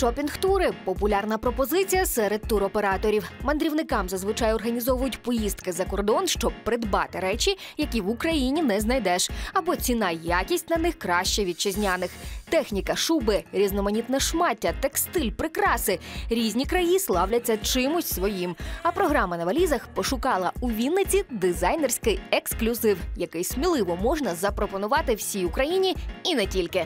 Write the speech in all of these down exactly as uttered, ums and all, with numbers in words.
Шопінг-тури – популярна пропозиція серед туроператорів. Мандрівникам зазвичай організовують поїздки за кордон, щоб придбати речі, які в Україні не знайдеш, або ціна й якість на них краще вітчизняних. Техніка, шуби, різноманітне шмаття, текстиль, прикраси – різні краї славляться чимось своїм. А програма на валізах пошукала у Вінниці дизайнерський ексклюзив, який сміливо можна запропонувати всій Україні і не тільки.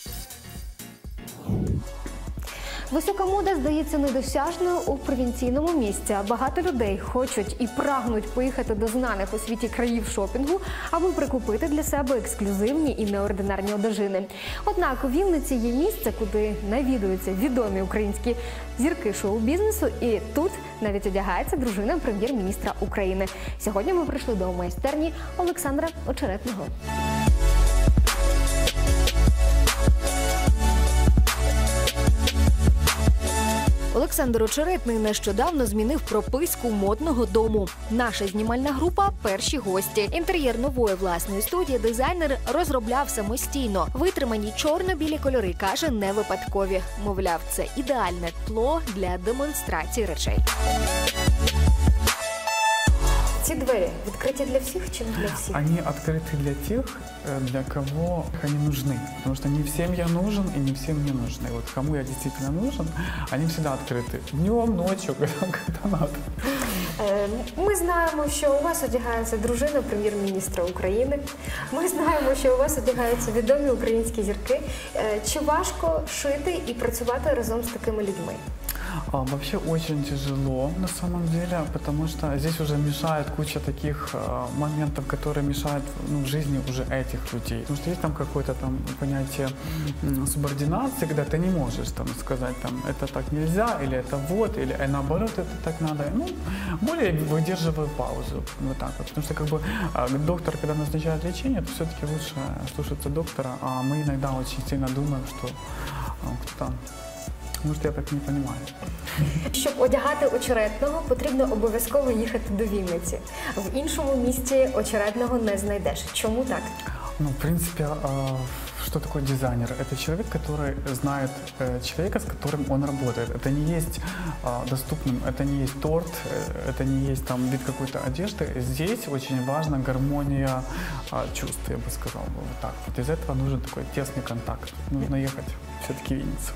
Висока мода здається недосяжною у провінційному місті. Багато людей хочуть і прагнуть поїхати до знаних у світі країв шопінгу, аби прикупити для себе ексклюзивні і неординарні одежини. Однак у Вінниці є місце, куди навідуються відомі українські зірки шоу-бізнесу, і тут навіть одягається дружина прем'єр-міністра України. Сьогодні ми прийшли до майстерні Олександра Очеретного. Олександр Очеретний нещодавно змінив прописку модного дому. Наша знімальна група – перші гості. Інтер'єр нової власної студії дизайнер розробляв самостійно. Витримані чорно-білі кольори, каже, не випадкові. Мовляв, це ідеальне тло для демонстрації речей. Ці двері відкриті для всіх чи не для всіх? Они открыты для тех, для кого они нужны. Потому что не всем я нужен и не всем не нужны. Вот кому я действительно нужен, они всегда открыты. Днем, ночью, когда надо. Ми знаємо, що у вас одягається дружина прем'єр-міністра України. Ми знаємо, що у вас одягаються відомі українські зірки. Чи важко шити і працювати разом з такими людьми? А, вообще очень тяжело на самом деле, потому что здесь уже мешает куча таких а, моментов, которые мешают ну, в жизни уже этих людей. Потому что есть там какое-то там понятие м, субординации, когда ты не можешь там сказать, там, это так нельзя, или это вот, или э, наоборот, это так надо. Ну, более выдерживаю паузу, вот так вот. Потому что как бы а, доктор, когда назначает лечение, то все-таки лучше слушаться доктора, а мы иногда очень сильно думаем, что а, кто-то... Може, я так не розумію. Щоб одягати Очеретного, потрібно обов'язково їхати до Вінниці. В іншому місті Очеретного не знайдеш. Чому так? Ну, в принципе, что такое дизайнер? Это человек, который знает человека, с которым он работает. Это не есть доступным, это не есть торт, это не есть там вид какой-то одежды. Здесь очень важна гармония чувств, я бы сказал. Вот так. Вот из этого нужен такой тесный контакт. Нужно ехать все-таки в Винницу.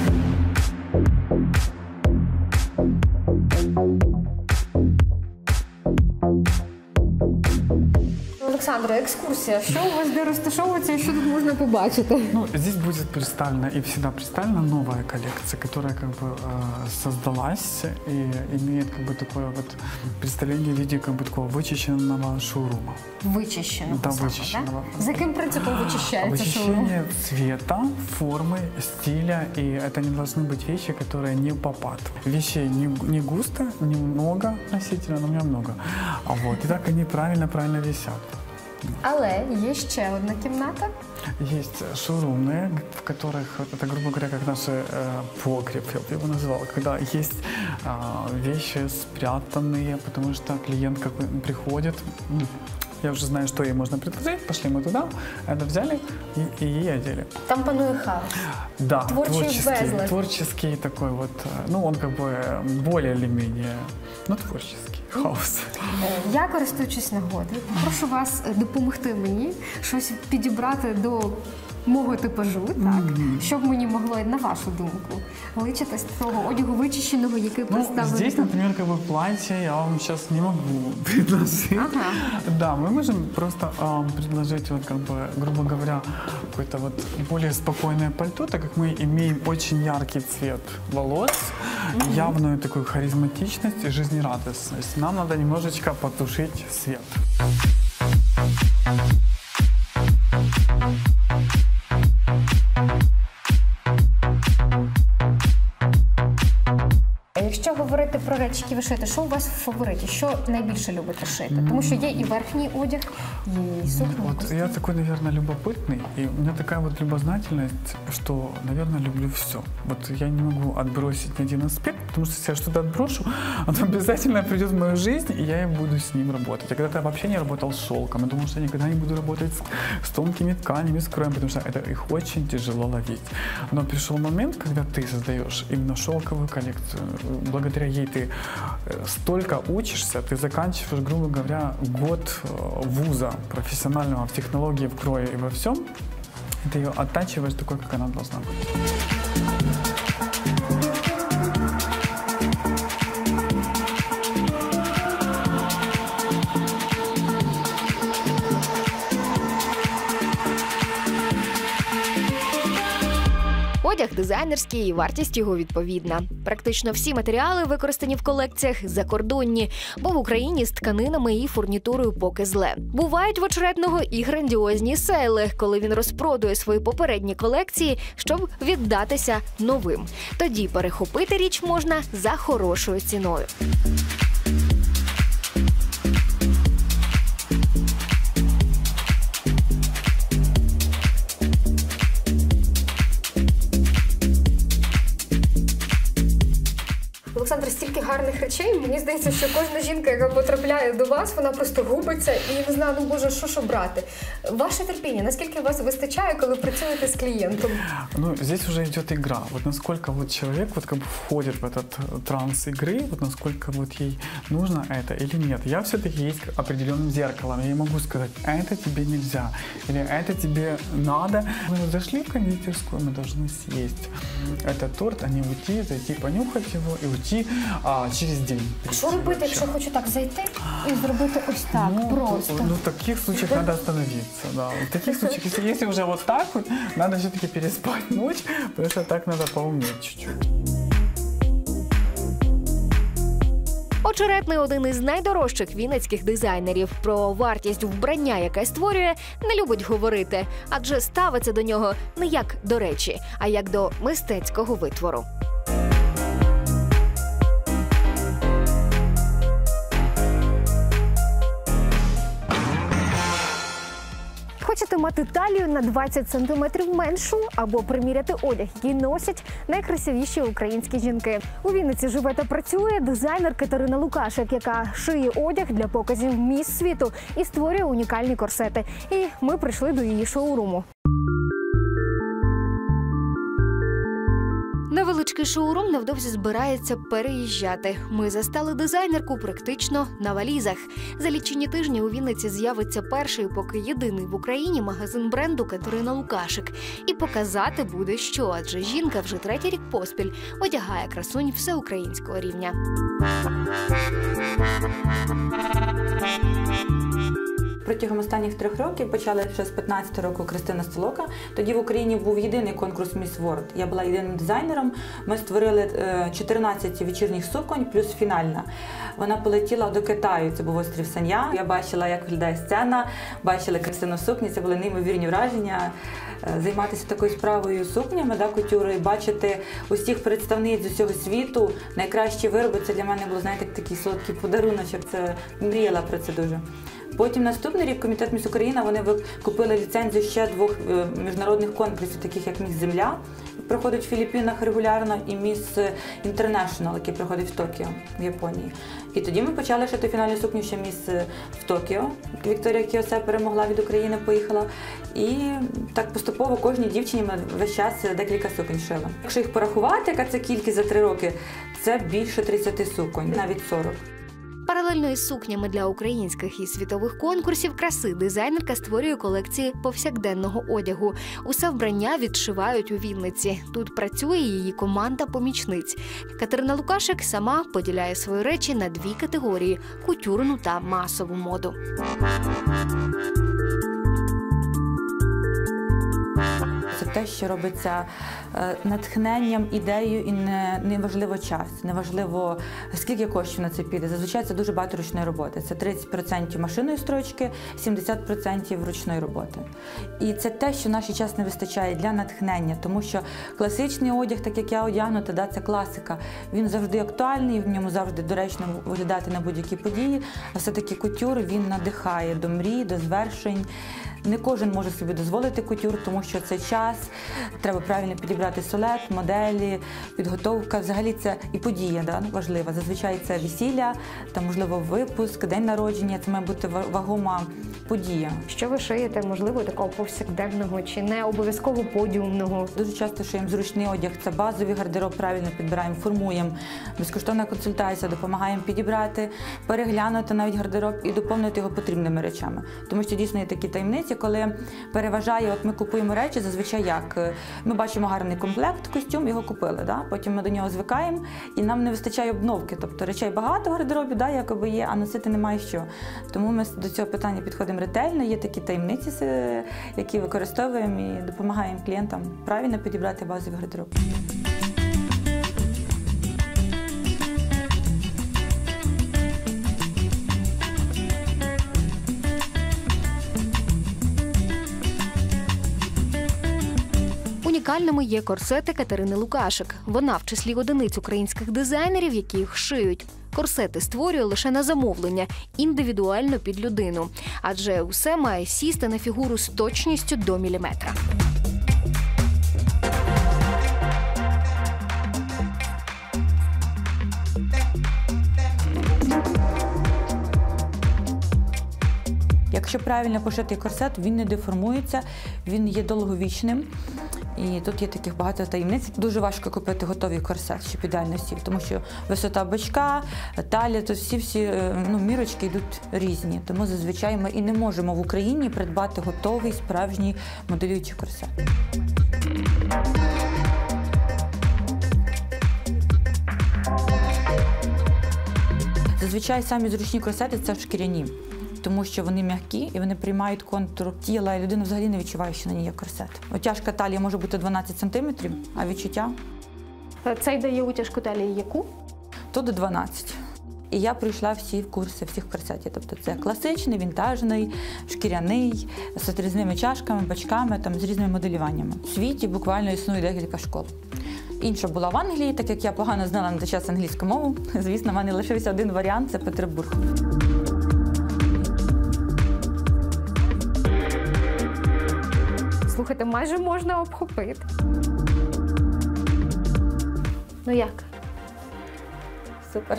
Олександра, екскурсія. Що у вас де розташовується і що тут можна побачити? Ну, здесь будет представлена и всегда представлена новая коллекция, которая как бы э, создалась и имеет как бы такое вот представление в виде как бы такого вычищенного шоурума. Вичищеного. Да, саме, вичищеного. Да? За яким принципом вичищається шоурум? Вычищение цвета, формы, стиля, и это не должны быть вещи, которые не в попад. Вещей не, не густо, немного относительно, но у меня много. А вот, и так они правильно-правильно висят. Але є ще одна кімната. Есть шоурумные, в которых, это, грубо говоря, как наш э, погреб, я бы его назвал, когда есть э, вещи спрятанные, потому что клиент как бы приходит, я уже знаю, что ей можно предложить, пошли мы туда, это взяли и, и ей одели. Там панує хаос. Да, творчий, творческий, безлад. творческий такой вот, ну он как бы более или менее, ну творческий хаос. Я, користуючись нагодою, прошу вас допомогти мені щось підібрати до мого типажу, так, mm-hmm. щоб мені могло, на вашу думку, личити з того одягу вичищеного, який ну, представлений. Здесь, например, как бы платье я вам сейчас не могу предложить. Ага. Да, мы можем просто э, предложить, вот, как бы, грубо говоря, какое-то вот более спокойное пальто, так как мы имеем очень яркий цвет волос, mm-hmm. явную такую харизматичность и жизнерадостность. Нам надо немножечко потушить свет. Якщо говорити про речі, які ви шиєте, що у вас в фавориті? Що найбільше любите шити? Тому що є і верхній одяг, її сукні? Вот я такой, наверное, любопытный, и у меня такая вот любознательность, что, наверное, люблю все. Вот я не могу отбросить ни один аспект, потому что если я что-то отброшу, оно обязательно придет в мою жизнь, и я буду с ним работать. Я когда-то вообще не работал с шелком, я думал, что я никогда не буду работать с, с тонкими тканями, с кроем, потому что это их очень тяжело ловить. Но пришел момент, когда ты создаешь именно шелковую коллекцию, благодаря ей ты столько учишься, ты заканчиваешь, грубо говоря, год вуза профессионального в технологии, в крое и во всем, и ты ее оттачиваешь такой, как она должна быть. Одяг дизайнерський і вартість його відповідна. Практично всі матеріали, використані в колекціях, закордонні, бо в Україні з тканинами і фурнітурою поки зле. Бувають в очеретного і грандіозні сейли, коли він розпродує свої попередні колекції, щоб віддатися новим. Тоді перехопити річ можна за хорошою ціною. Олександр, стільки гарних речей. Мені здається, що кожна жінка, яка потрапляє до вас, вона просто губиться і не знає, ну боже, що ж брати. Ваше терпіння, наскільки вас вистачає, коли працюєте з клієнтом? Ну, здесь уже идет игра. Вот насколько вот человек вот как бы входит в этот транс игры, вот насколько вот ей нужно это или нет. Я все-таки есть определенным зеркалом. Я не могу сказать, это тебе нельзя, или это тебе надо. Мы вот зашли в кондитерскую, мы должны съесть этот торт, а не уйти, зайти понюхать его и уйти а, через день. А що робити, якщо я хочу так зайти і зробити ось так, ну, просто? Ну, в таких случаях надо остановиться, да. В таких случаях, если, если уже вот так вот, надо все-таки переспать ночь, потому что так надо поумнеть чуть-чуть. Очеретний – один із найдорожчих вінницьких дизайнерів. Про вартість вбрання, яке створює, не любить говорити, адже ставиться до нього не як до речі, а як до мистецького витвору. Хочете мати талію на двадцять сантиметрів меншу або приміряти одяг, який носять найкрасивіші українські жінки? У Вінниці живе та працює дизайнер Катерина Лукашик, яка шиє одяг для показів міс світу і створює унікальні корсети. І ми прийшли до її шоуруму. Невеличкий шоурум невдовзі збирається переїжджати. Ми застали дизайнерку практично на валізах. За лічені тижні у Вінниці з'явиться перший, поки єдиний в Україні магазин бренду Катерина Лукашик. І показати буде що, адже жінка вже третій рік поспіль одягає красунь всеукраїнського рівня. Протягом останніх трьох років, почали ще з п'ятнадцятого року Кристина Столока. Тоді в Україні був єдиний конкурс Міс Ворлд. Я була єдиним дизайнером. Ми створили чотирнадцять вечірніх суконь плюс фінальна. Вона полетіла до Китаю, це був острів Сан'я. Я бачила, як виглядає сцена, бачила Кристину сукні, це були неймовірні враження. Займатися такою справою сукнями, да, кутюрою, бачити усіх представниць з усього світу, найкращі вироби, це для мене було, знаєте, такий солодкий подаруночок, це мріяла про це дуже. Потім наступний рік Комітет Міс Україна, вони купили ліцензію ще двох міжнародних конкурсів, таких як Міс Земля, проходить в Філіппінах регулярно, і Міс Інтернешнл, який проходить в Токіо, в Японії. І тоді ми почали шити фінальну сукню ще Міс в Токіо. Вікторія Кіосе перемогла, від України поїхала. І так поступово кожній дівчині ми весь час декілька суконь шили. Якщо їх порахувати, яка це кількість за три роки, це більше тридцяти суконь, навіть сорок. Паралельно із сукнями для українських і світових конкурсів краси дизайнерка створює колекції повсякденного одягу. Усе вбрання відшивають у Вінниці. Тут працює її команда помічниць. Катерина Лукашик сама поділяє свої речі на дві категорії – кутюрну та масову моду. те, що робиться е, натхненням, ідеєю, і не, не важливо час, не важливо, скільки коштів на це піде. Зазвичай це дуже багато ручної роботи. Це тридцять відсотків машинної строчки, сімдесят відсотків ручної роботи. І це те, що в наш час не вистачає для натхнення, тому що класичний одяг, так як я одягнута, да, це класика, він завжди актуальний, в ньому завжди доречно виглядати на будь-які події, а все-таки кутюр, він надихає до мрій, до звершень. Не кожен може собі дозволити кутюр, тому що це час, треба правильно підібрати солет, моделі, підготовка. Взагалі це і подія, да, важлива. Зазвичай це весілля, там, можливо, випуск, день народження, це має бути вагома подія. Що ви шиєте, можливо, такого повсякденного чи не обов'язково подіумного? Дуже часто шиємо зручний одяг, це базовий гардероб, правильно підбираємо, формуємо. Безкоштовна консультація, допомагаємо підібрати, переглянути навіть гардероб і доповнити його потрібними речами. Тому що дійсно є такі таємниці, коли переважає, от ми купуємо речі, зазвичай як? Ми бачимо гарний комплект, костюм, його купили, да? Потім ми до нього звикаємо і нам не вистачає обновки, тобто речей багато в гардеробі, да, якоби є, а носити немає що. Тому ми до цього питання підходимо ретельно, є такі таємниці, які використовуємо і допомагаємо клієнтам правильно підібрати базовий гардероб. Унікальними є корсети Катерини Лукашик. Вона в числі одиниць українських дизайнерів, які їх шиють. Корсети створює лише на замовлення, індивідуально під людину. Адже усе має сісти на фігуру з точністю до міліметра. Якщо правильно пошитий корсет, він не деформується, він є довговічним. І тут є таких багато таємниць. Дуже важко купити готовий корсет, щоб ідеально сів, тому що висота бочка, талія, тут всі-всі ну, мірочки йдуть різні. Тому зазвичай ми і не можемо в Україні придбати готовий, справжній моделюючий корсет. Зазвичай самі зручні корсети – це шкіряні. Тому що вони м'які і вони приймають контур тіла, і людина взагалі не відчуває, що на ній є корсет. Утяжка талії може бути дванадцять сантиметрів, а відчуття? Цей дає утяжку талії яку? Тут дванадцять. І я пройшла всі курси всіх корсетів. Тобто це класичний, вінтажний, шкіряний, з різними чашками, бачками, там, з різними моделюваннями. У світі буквально існує декілька школ. Інша була в Англії, так як я погано знала на той час англійську мову. Звісно, в мене лишився один варіант – це Петербург. Слухайте, майже можна обхопити. Ну як? Супер.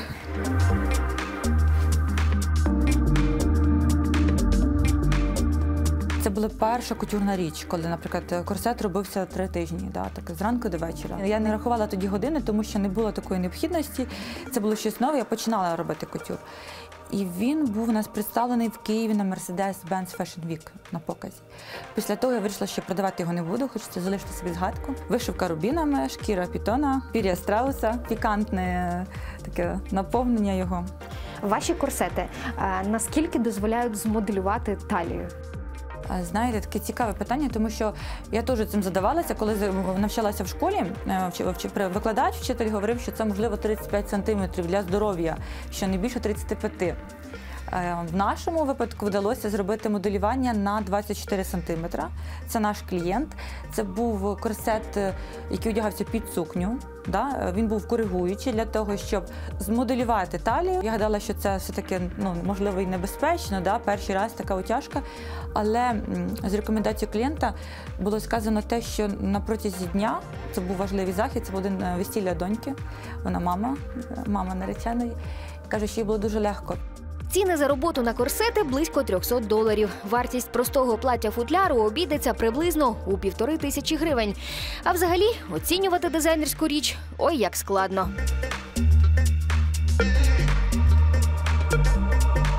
Це була перша кутюрна річ, коли, наприклад, корсет робився три тижні, да, так, зранку до вечора. Я не рахувала тоді години, тому що не було такої необхідності. Це було щось нове, я починала робити кутюр. І він був у нас представлений в Києві на Mercedes-Benz Fashion Week на показі. Після того я вирішила, що продавати його не буду, хочеться залишити собі згадку. Вишивка рубінами, шкіра пітона, пір'я страуса, пікантне таке наповнення його. Ваші корсети а, наскільки дозволяють змоделювати талію? Знаєте, таке цікаве питання, тому що я теж цим задавалася, коли навчалася в школі, викладач, вчитель говорив, що це, можливо, тридцять п'ять сантиметрів для здоров'я, що не більше тридцяти п'яти. В нашому випадку вдалося зробити моделювання на двадцять чотири сантиметри. Це наш клієнт. Це був корсет, який одягався під сукню. Да? Він був коригуючий для того, щоб змоделювати талію. Я гадала, що це все-таки, ну, можливо, і небезпечно, да? Перший раз така утяжка. Але з рекомендацією клієнта було сказано те, що на протязі дня, це був важливий захід, це був один весілля доньки, вона мама, мама нареченої, каже, що їй було дуже легко. Ціни за роботу на корсети – близько трьохсот доларів. Вартість простого плаття-футляру обійдеться приблизно у півтори тисячі гривень. А взагалі, оцінювати дизайнерську річ – ой, як складно.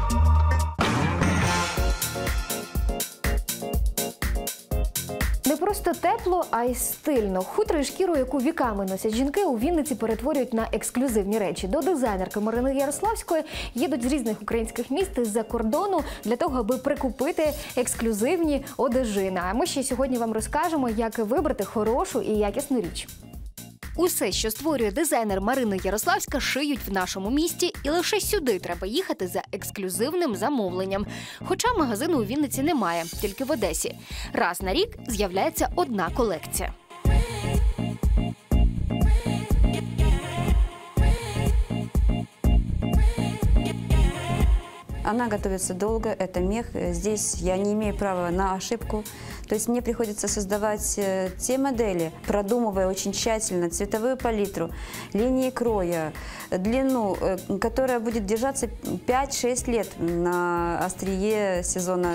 Не просто тепло, а й стильно. Хутро і шкіру, яку віками носять жінки, у Вінниці перетворюють на ексклюзивні речі. До дизайнерки Марини Ярославської їдуть з різних українських міст із-за кордону для того, аби прикупити ексклюзивні одежини. А ми ще сьогодні вам розкажемо, як вибрати хорошу і якісну річ. Усе, що створює дизайнер Марина Ярославська, шиють в нашому місті, і лише сюди треба їхати за ексклюзивним замовленням. Хоча магазину у Вінниці немає, тільки в Одесі. Раз на рік з'являється одна колекція. Она готовится долго, это мех. Здесь я не имею права на ошибку. То есть мне приходится создавать те модели, продумывая очень тщательно цветовую палитру, линии кроя, длину, которая будет держаться пять-шесть лет на острие сезона.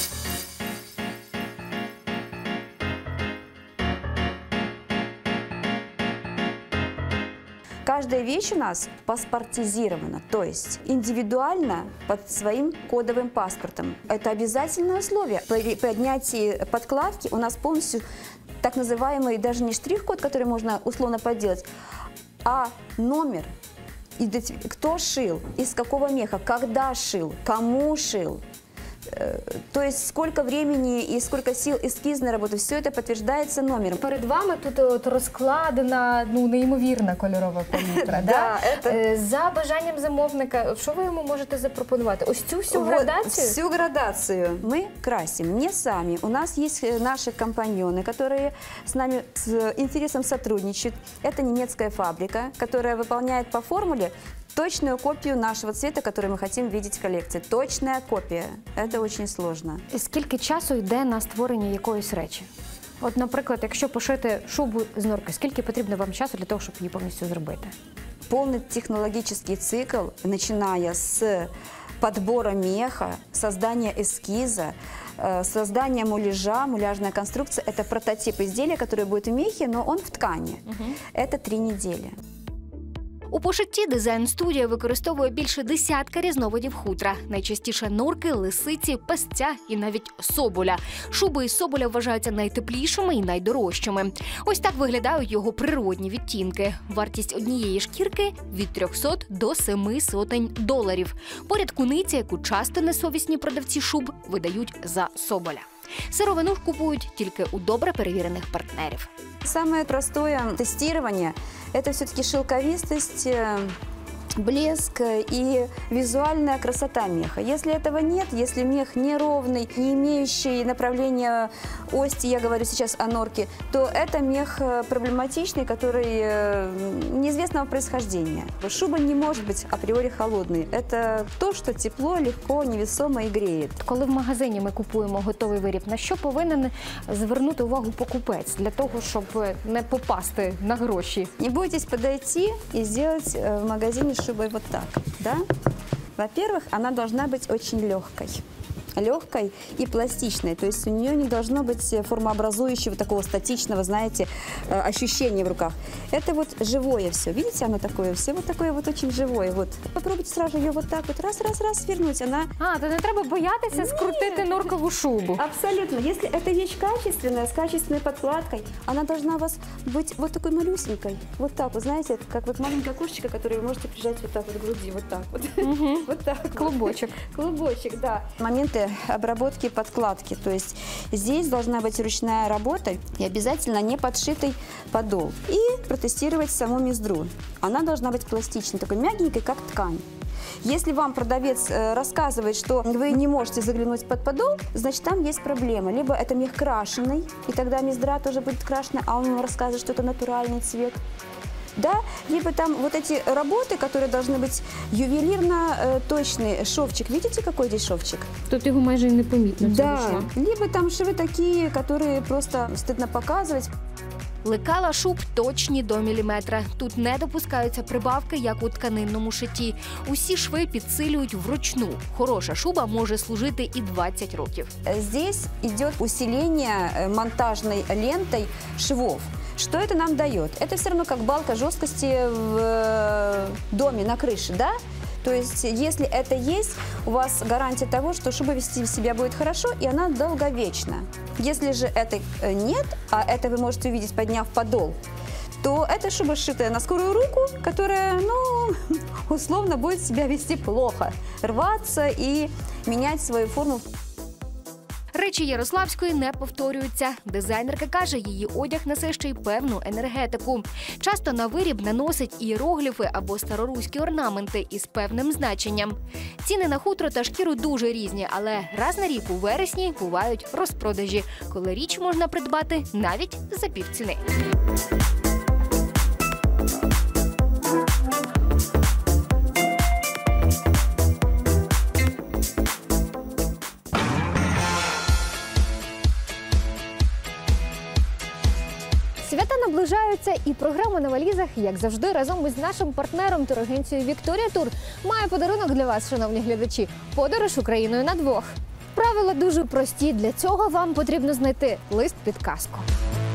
Каждая вещь у нас паспортизирована, то есть индивидуально под своим кодовым паспортом. Это обязательное условие. При поднятии подкладки у нас полностью так называемый даже не штрих-код, который можно условно подделать, а номер, кто шил, из какого меха, когда шил, кому шил. То есть сколько времени и сколько сил эскизной работы, все это подтверждается номером. Перед вами тут от розкладена, ну, неймовірна кольорова палітра. Да, да? это... За бажанням замовника, що ви йому можете запропонувати? Ось цю всю Вот, градацію? Всю градацию мы красим не сами. У нас есть наши компаньоны, которые с нами с интересом сотрудничают. Это немецкая фабрика, которая выполняет по формуле точную копию нашего цвета, который мы хотим видеть в коллекции. Точная копия. Это очень сложно. Скільки часу йде на створення якоїсь речі? От, наприклад, якщо пошити шубу з норки, скільки потрібно вам часу для того, щоб її повністю зробити? Полный технологический цикл, начиная с подбора меха, создания эскиза, создание муляжа, муляжная конструкция. Это прототип изделия, которое будет в мехе, но он в ткани. Угу. Это три недели. У пошитті дизайн-студія використовує більше десятка різновидів хутра. Найчастіше норки, лисиці, песця і навіть соболя. Шуби із соболя вважаються найтеплішими і найдорожчими. Ось так виглядають його природні відтінки. Вартість однієї шкірки – від трьохсот до семи сотень доларів. Поряд куниця, яку часто несовісні продавці шуб видають за соболя. Сировину ж купують тільки у добре перевірених партнерів. Самое простое тестирование – это все-таки шелковистость, блеск и визуальная красота меха. Если этого нет, если мех неровный, не имеющий направления ости, я говорю сейчас о норке, то это мех проблематичный, который неизвестного происхождения. Шуба не может быть априори холодной. Это то, что тепло, легко, невесомо и греет. Коли в магазині ми купуємо готовий виріб, на що повинен звернути увагу покупець для того, щоб не попасти на гроші? Не бойтесь подойти и сделать в магазине шубой вот так, да? Во-первых, она должна быть очень легкой. Легкой и пластичной, то есть у нее не должно быть формообразующего такого статичного, знаете, ощущения в руках. Это вот живое все, видите, оно такое, все вот такое вот очень живое. Вот попробуйте сразу ее вот так вот раз-раз-раз свернуть, она... А, то не треба боятися скрутити норкову шубу. Абсолютно. Если эта вещь качественная, с качественной подкладкой, она должна у вас быть вот такой малюсенькой. Вот так вот, знаете, как вот маленькое окошечко, которое вы можете прижать вот так вот к груди, вот так вот. Угу. Вот так. Клубочек. Клубочек, да. Моменты обработки подкладки, то есть здесь должна быть ручная работа и обязательно не подшитый подол. И протестировать саму мездру. Она должна быть пластичной, такой мягенькой, как ткань. Если вам продавец э, рассказывает, что вы не можете заглянуть под подол, значит, там есть проблема. Либо это мех крашеный, и тогда мездра тоже будет крашена, а он вам рассказывает, что это натуральный цвет. Да? Либо там вот эти работы, которые должны быть ювелирно э, точные. Шовчик, видите, какой здесь шовчик? Тут его майже не помітно. Да, либо там швы такие, которые просто стыдно показывать. Лекала шуб точні до міліметра. Тут не допускаються прибавки, як у тканинному шитті. Усі шви підсилюють вручну. Хороша шуба може служити і двадцять років. Здесь идет усиление монтажной лентой швов. Что это нам дает? Это все равно как балка жесткости в доме на крыше, да? То есть, если это есть, у вас гарантия того, что шуба вести себя будет хорошо, и она долговечна. Если же это нет, а это вы можете увидеть, подняв подол, то эта шуба, сшитая на скорую руку, которая, ну, условно будет себя вести плохо, рваться и менять свою форму. Речі Ярославської не повторюються. Дизайнерка каже, її одяг несе ще й певну енергетику. Часто на виріб наносить іерогліфи або староруські орнаменти із певним значенням. Ціни на хутро та шкіру дуже різні, але раз на рік у вересні бувають розпродажі, коли річ можна придбати навіть за півціни. Свята наближаються, і програма «На валізах», як завжди, разом із нашим партнером турагенцією «Вікторія Тур» має подарунок для вас, шановні глядачі – подорож Україною на двох. Правила дуже прості. Для цього вам потрібно знайти лист-підказку.